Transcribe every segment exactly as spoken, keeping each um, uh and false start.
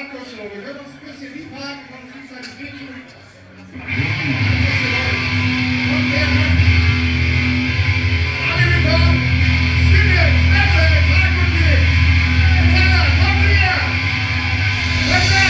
Hardcore-Show. Wir können uns ein bisschen lieb haben, können uns gegenseitig wehtun. Und wer hat? Alle willkommen! Skinheads, Metalheads, Hardcore Kids! Teller, komm her! Let's go!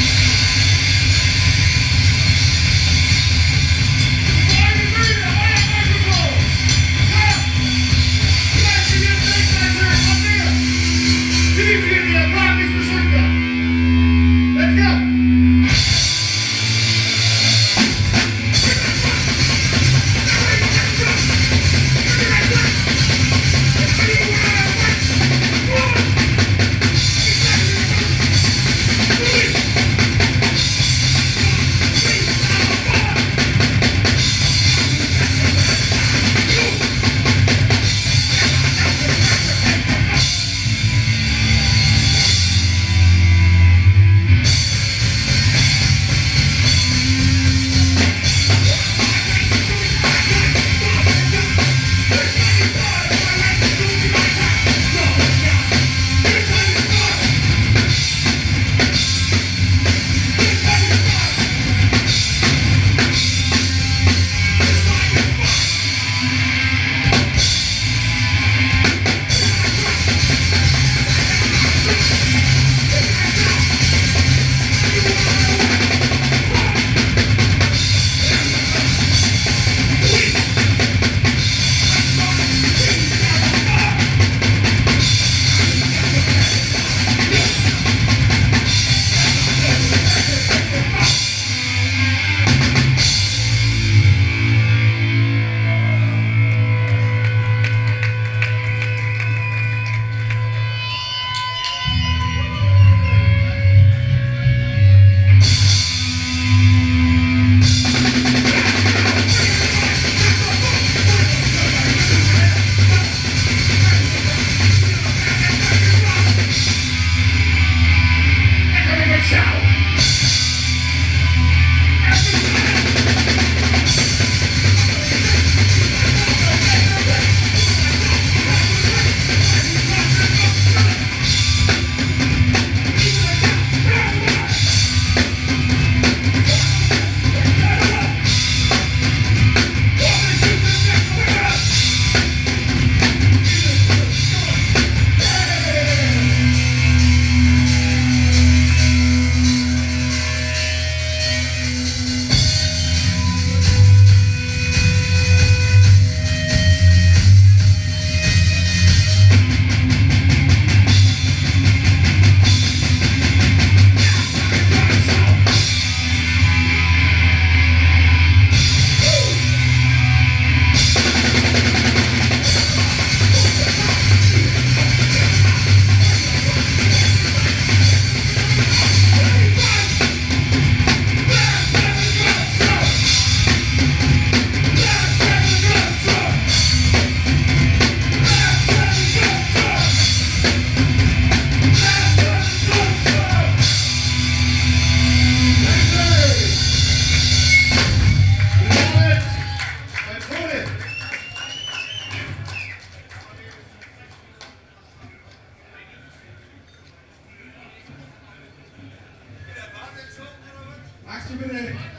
Magst du bitte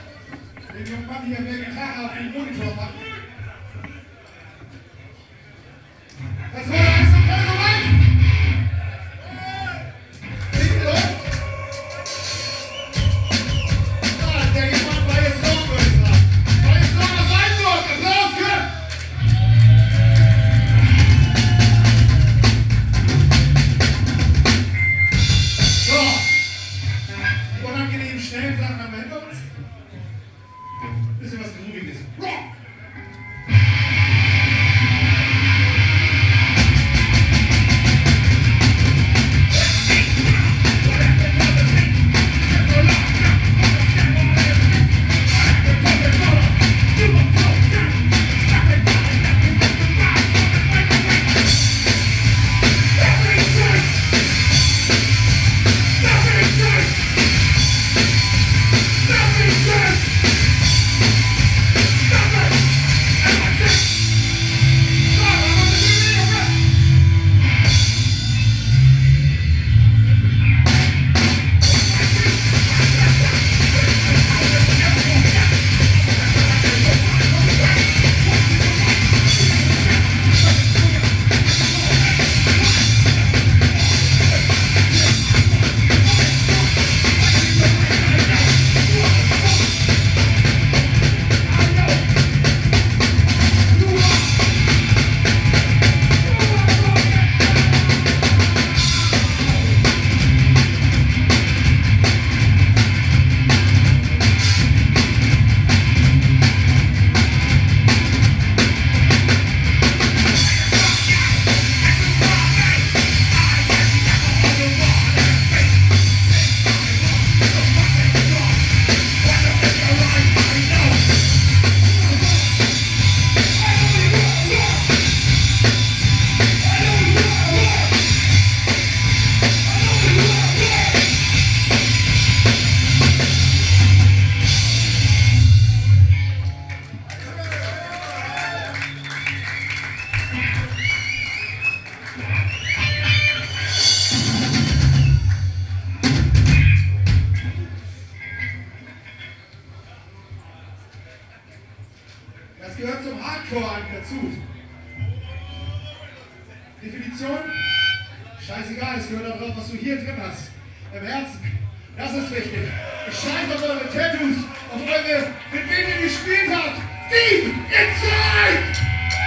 den jungen Mann hier mit der Gitarre auf den Monitor machen? Das war alles noch voll so weit! Hinten los! Ja, der geht mal bei jetzt noch, würde ich sagen. Bei jetzt noch was Eindruck! Applaus für! So! Die unangenehmen, schnellen Sachen haben wir hinter uns. Bisschen was Grooviges. Rock! zu. Definition? Scheißegal, es gehört auch drauf, was du hier drin hast. Im Herzen. Das ist wichtig. Ich scheiße auf eure Tattoos, auf eure, mit wem ihr gespielt habt. Deep inside!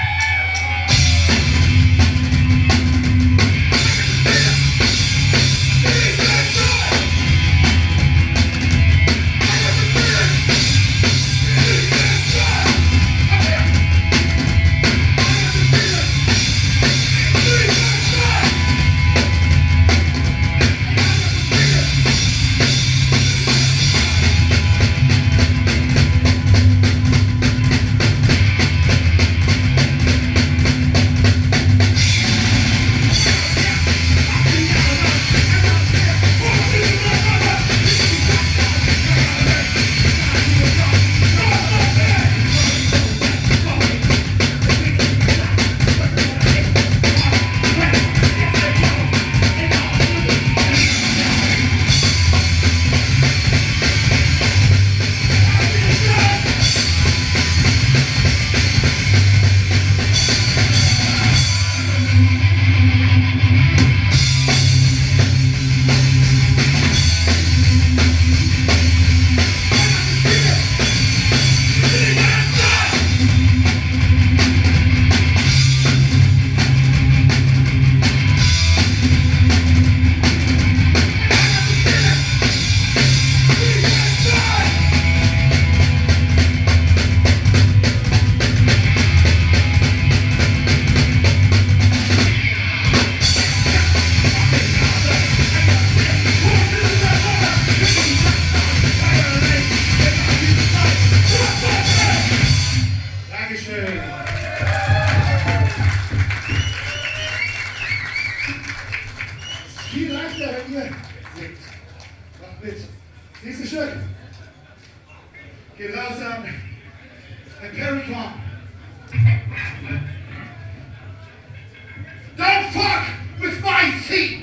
Viel leichter, wenn ihr singt. Macht mit. Nächste Stück. Geht raus an Empiricon. Don't fuck with my seat!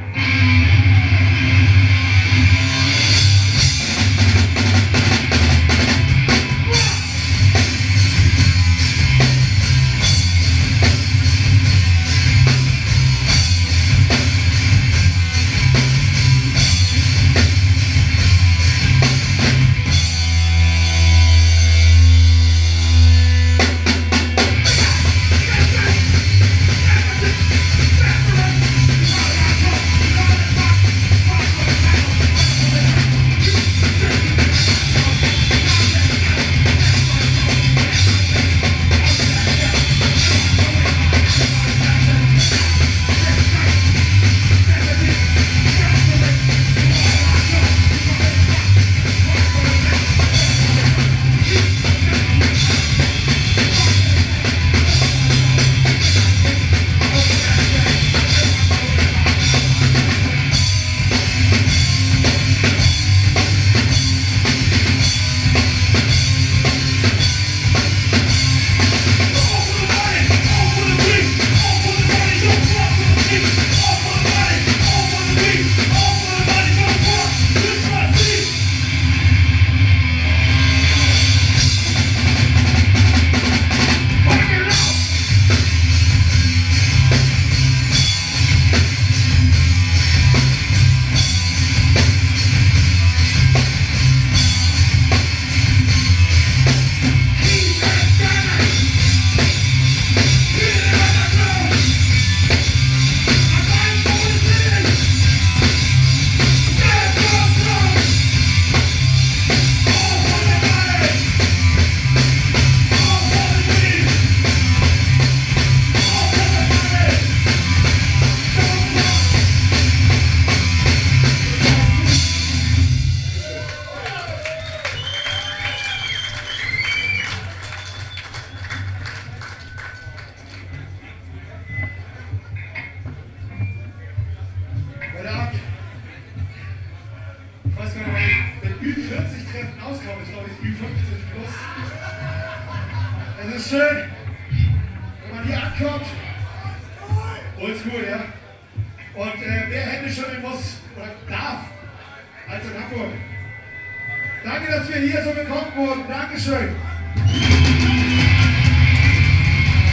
Es ist schön, wenn man hier ankommt. Oldschool, ja. Und äh, wer Hände schütteln muss oder darf, als in Hamburg. Danke, dass wir hier so willkommen wurden. Dankeschön.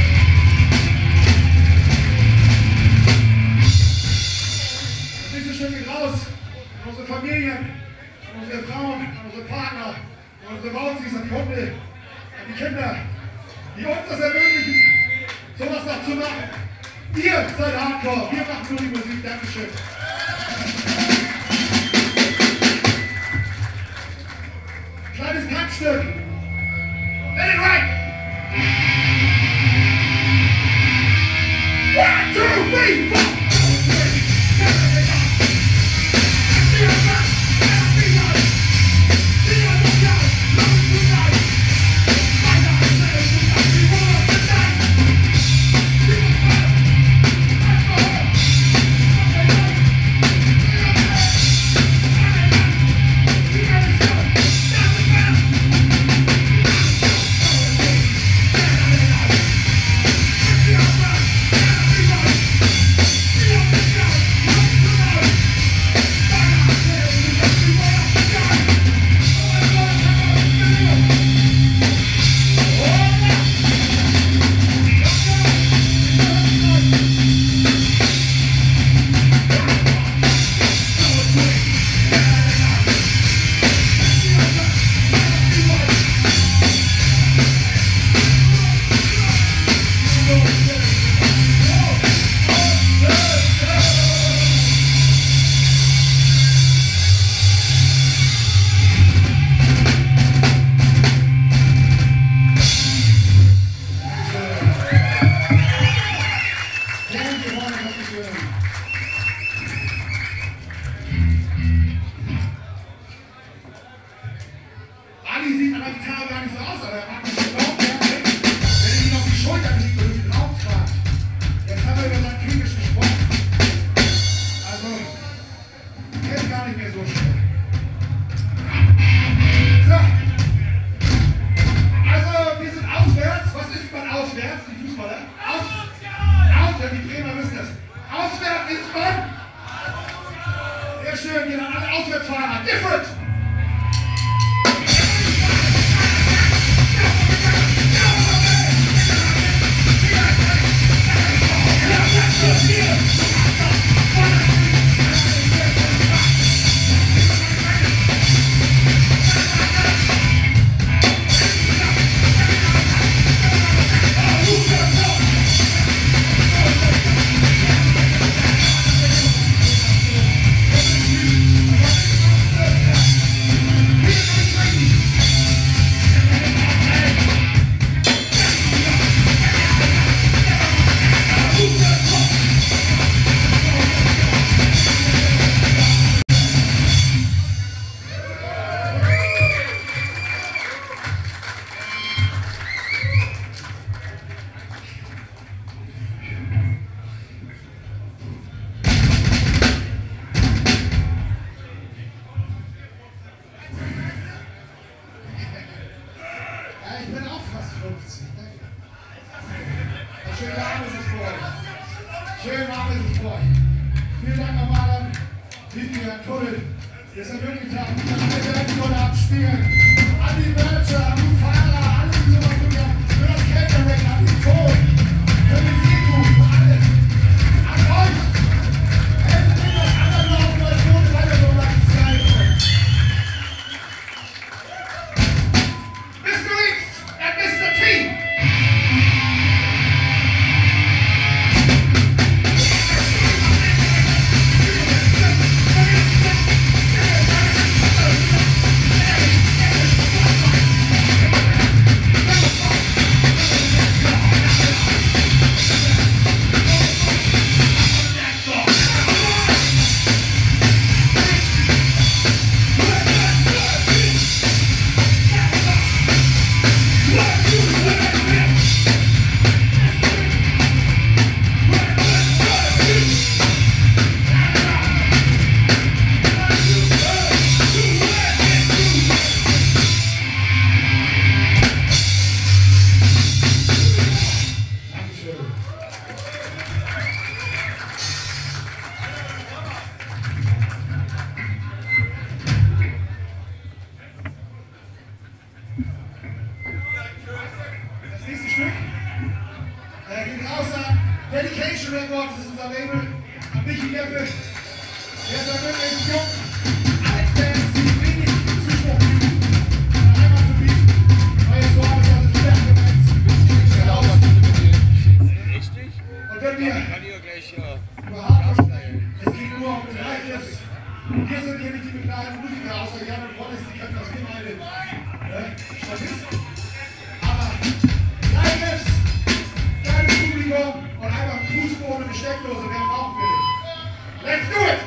Dankeschön geht raus an unsere Familien, an unsere Frauen, an unsere Partner, an unsere Wauzis, an die Hunde, an die Kinder, die uns das ermöglichen, sowas noch zu machen. Ihr seid Hardcore, wir machen nur die Musik. Dankeschön. Kleines Taktstück. Let it right! One, two, three, four! Dedication Records ist unser Label. An Michi Leppe, Jetzt wird wirklich jung. Alle Bands, die wenig Zuspruch kriegen, eine Heimat zu bieten. Neues Wort ist also die Berggemeins. Richtig? Und wenn wir Kann ich ja gleich ja. über Hardcore sprechen, es geht nur um Gleiches. Wir sind hier nicht die bekannten Musiker, außer Jan und Wallace, die können das wir beide äh, Statisten. Aber Gleiches, geiles Publikum und einfach ein Fußboden und eine Steckdose, wer braucht wir nicht. Let's do it!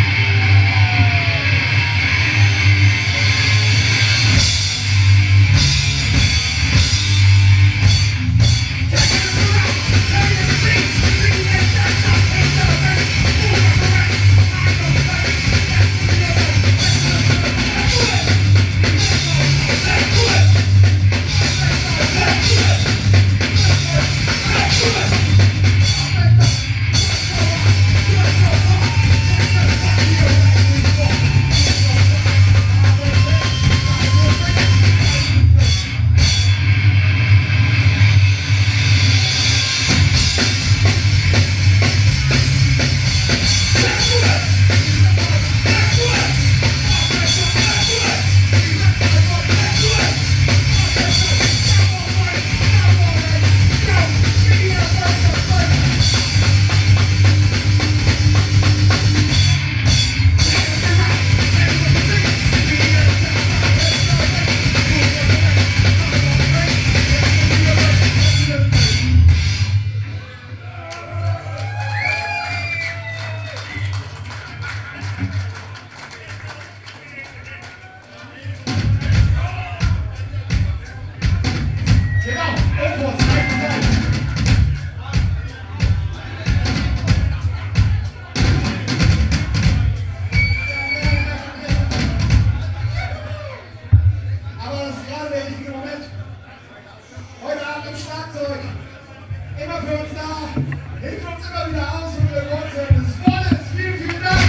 Immer für uns da, hilft uns immer wieder aus und wir Gott sind des Volles. Vielen, vielen Dank!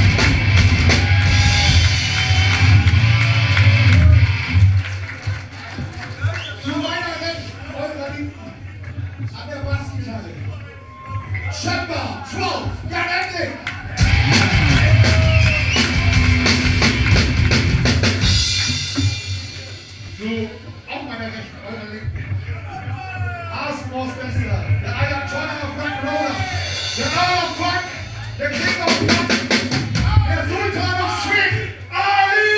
Zu meiner Rechten, eurer Linken, an der Bassgitarre, Chamber zwölf, Jan Endlich! Zu auch meiner Rechten, eurer Linken, Hasenmoos Bester, der Ayatollah of Rock'n'Roller, der Earl of Funk, der King of Punk, der Sultan of Swing, Ali!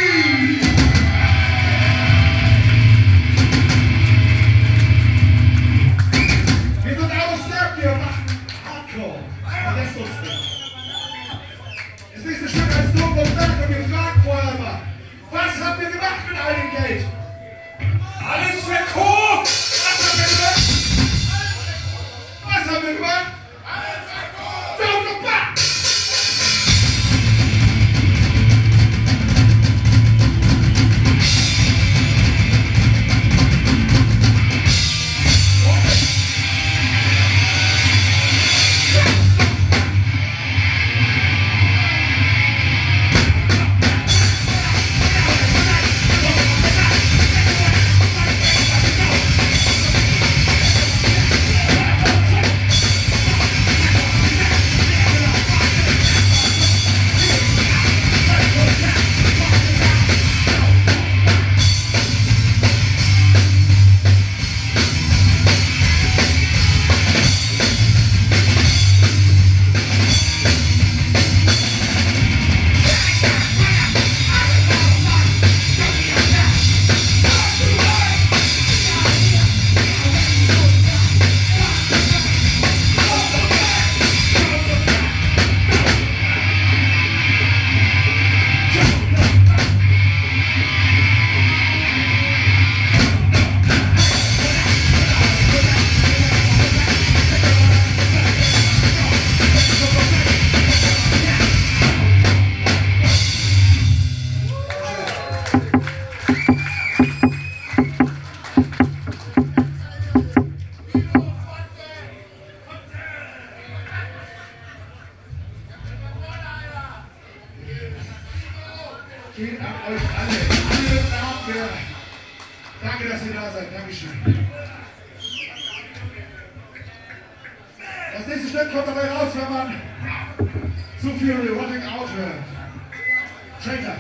Wir sind out of step, wir machen Hardcore, der Rest uns nicht. Das nächste Stück heißt Dumm und Berg und wir fragen vorher immer, was habt ihr gemacht mit all dem Geld? Alles verkauft! Was haben wir gemacht? Was haben wir gemacht? Alles verkauft! Dumm und Berg! Vielen Dank euch alle. Alle Abwehr. Danke, dass ihr da seid. Dankeschön. Das nächste Stück kommt dabei raus, wenn man zu viel Rotting Out hört. Traitor.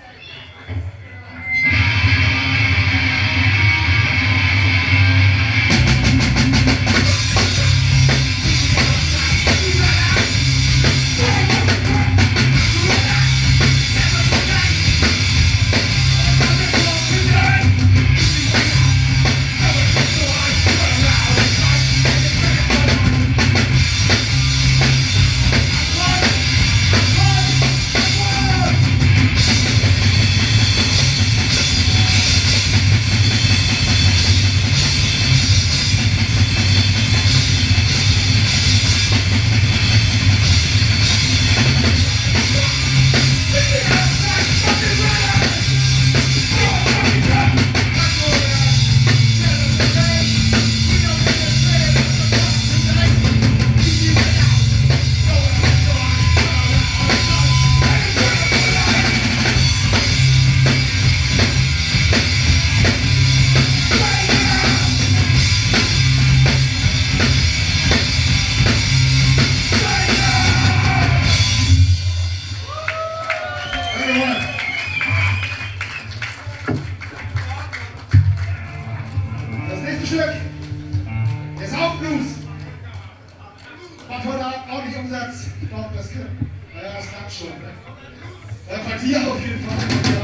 Das nächste Stück ist auch Blues. Macht heute Abend auch nicht Umsatz. Ich glaube, das kann. Naja, das klappt schon. Ne? Äh, bei dir auf jeden Fall.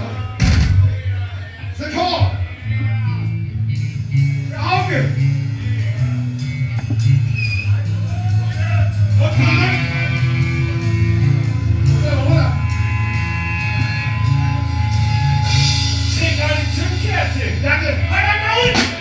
The Chor. Der Auge. Und zurück. Und runter. Trink eine Zündkerze. Danke. Halt an da unten.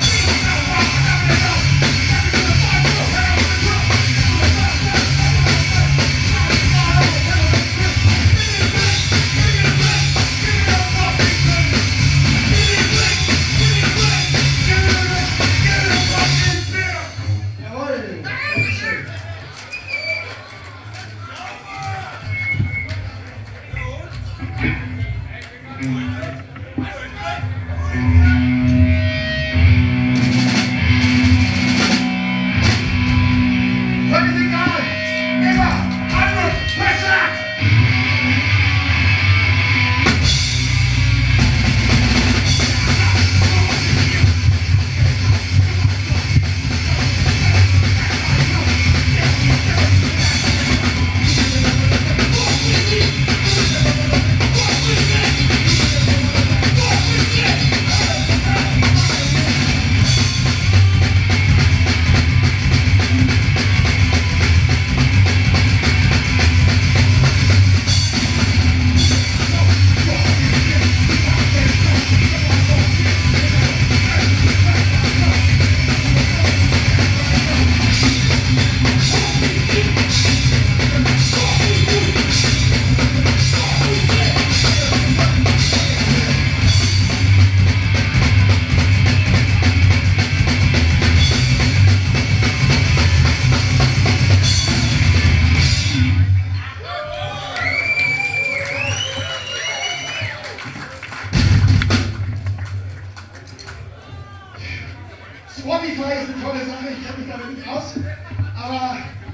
Spotify ist eine tolle Sache, ich kenne mich damit nicht aus, aber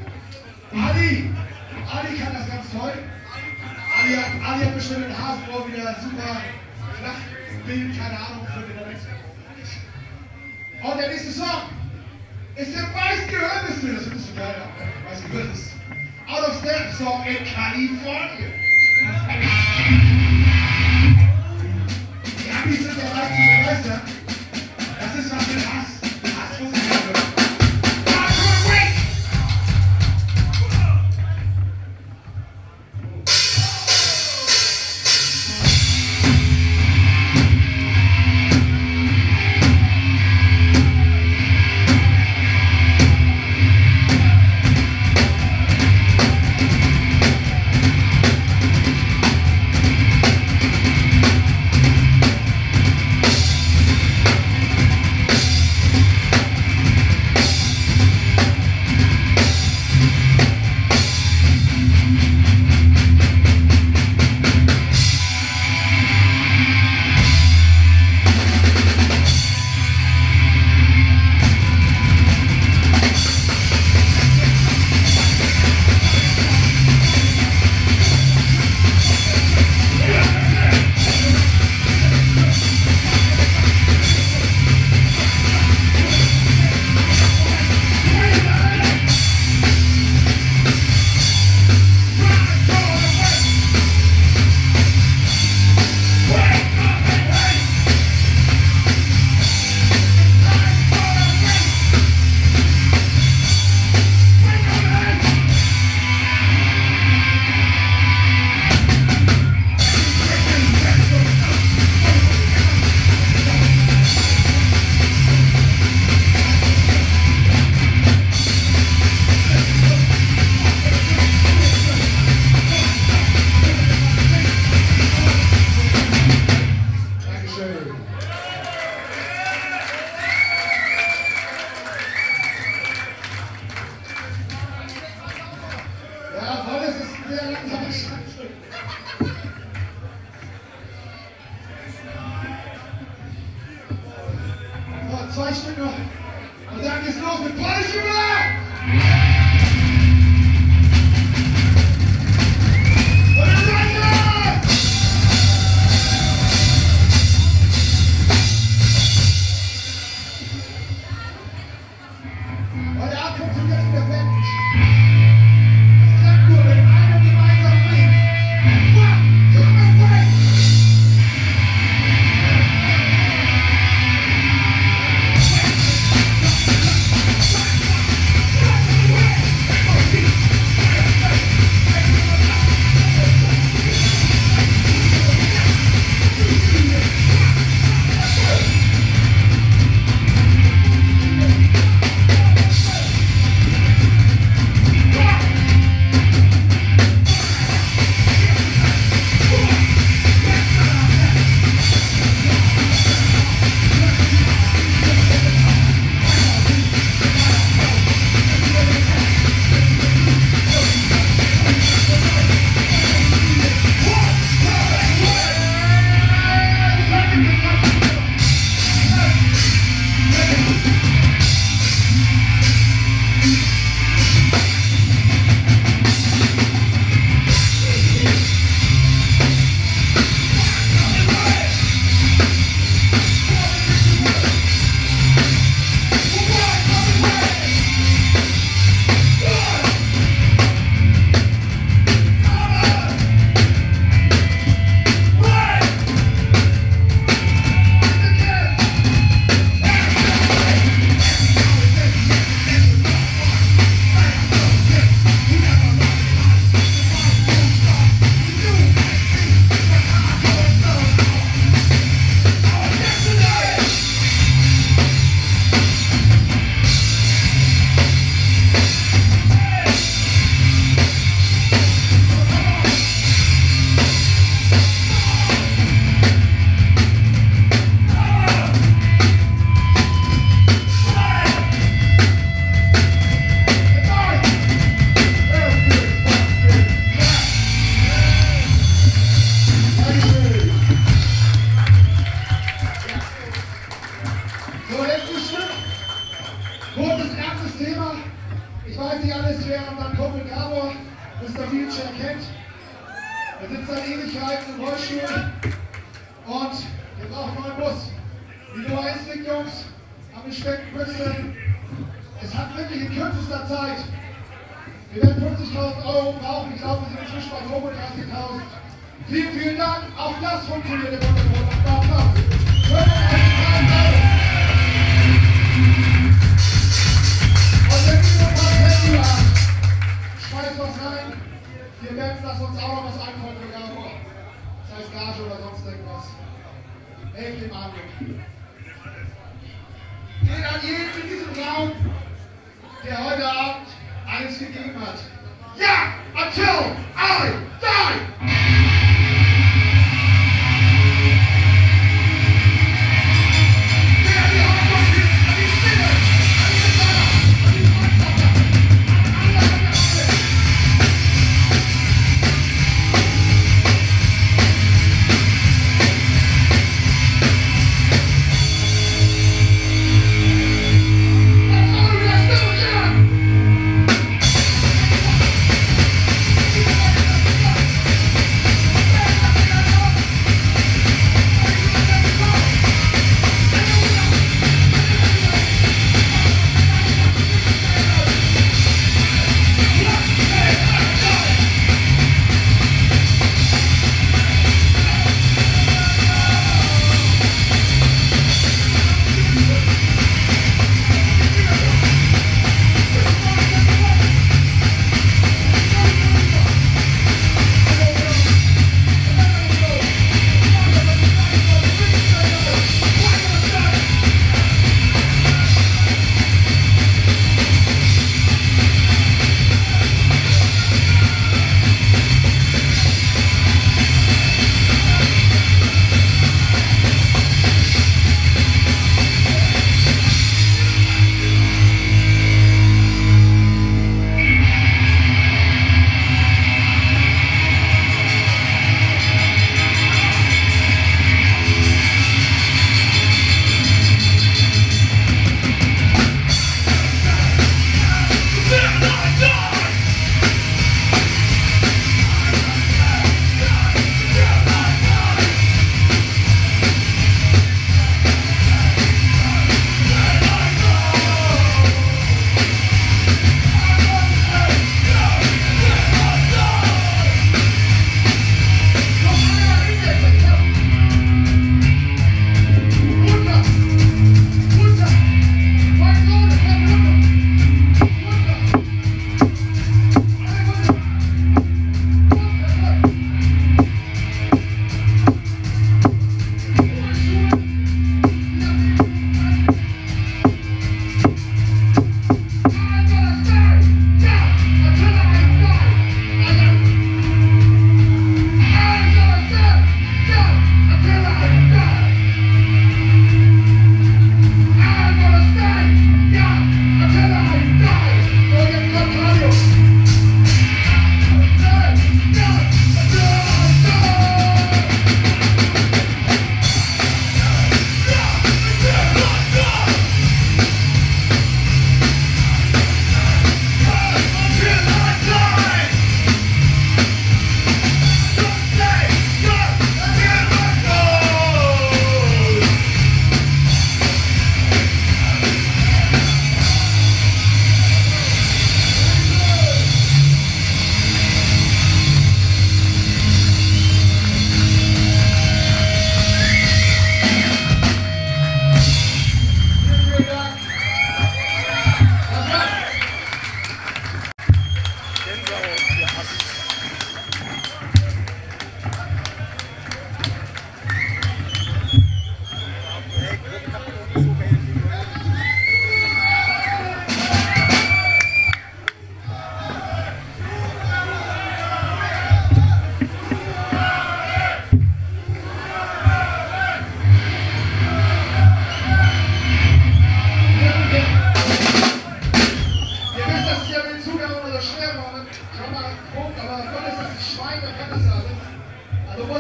Ali, Ali kann das ganz toll. Ali hat, Ali hat bestimmt den Hasenohr wieder super flach, Bild, keine Ahnung, für den Rest. Und der nächste Song ist der meistgehörteste, das findest du geil, meistgehörteste Out of Step Song in Kalifornien. Die Amis sind bereit zu begeistern. Das ist was mit Hass. Hass muss ich hören. zwei Stück noch. Und dann geht's los mit Polish Jubiläum! Und dann weiter! Und der Abkommt zum letzten Effekt. Das klappt nur, wenn einer gemeinsam bringt. One, two, and three! Er sitzt seit Ewigkeiten im Rollstuhl und wir brauchen einen neuen Bus. Die Nummer eins liegt, Jungs, am gesteckten Brüssel. Es hat wirklich in kürzester Zeit. Wir werden fünfzigtausend Euro brauchen. Ich glaube, wir sind inzwischen bei fünfunddreißigtausend. Vielen, vielen Dank. Auch das funktioniert im Hintergrund. Applaus. fünfunddreißigtausend Euro. Und wenn ihr noch was Handy habt, schmeißt was rein. Wir merken, dass uns auch noch was einfallen für Gabor. Das heißt Gage oder sonst irgendwas. Helft dem Armen. Geht an jeden in diesem Raum, der heute Abend alles gegeben hat. Ja, until I die!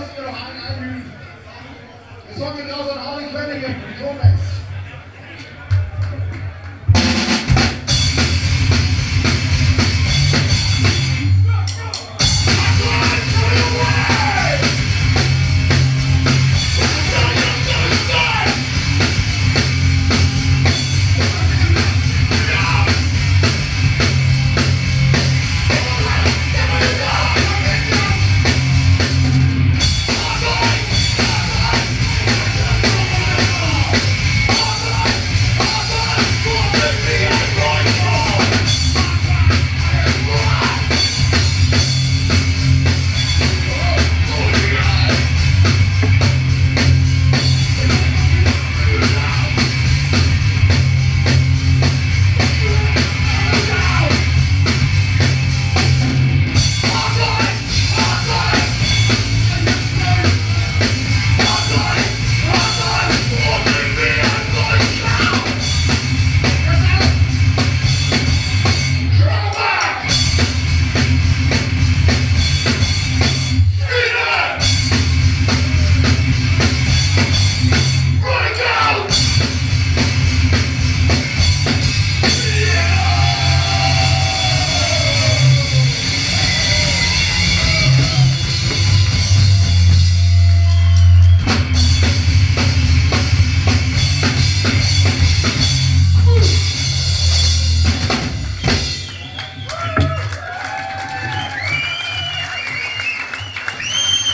müssen wir noch einen einüben. Der Song geht raus an Harley Flanagan, die Tonex.